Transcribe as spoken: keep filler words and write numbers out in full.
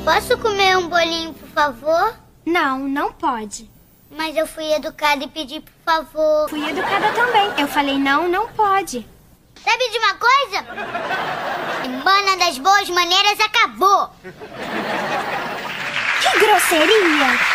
Posso comer um bolinho, por favor? Não, não pode. Mas eu fui educada e pedi por favor. Fui educada também. Eu falei não, não pode. Sabe de uma coisa? Semana das boas maneiras acabou. Que grosseria!